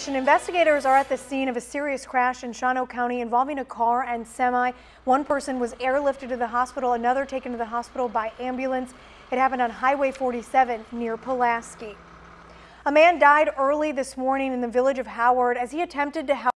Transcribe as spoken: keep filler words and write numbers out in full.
information. Investigators are at the scene of a serious crash in Shawano County involving a car and semi. One person was airlifted to the hospital, another taken to the hospital by ambulance. It happened on Highway forty-seven near Pulaski. A man died early this morning in the village of Howard as he attempted to help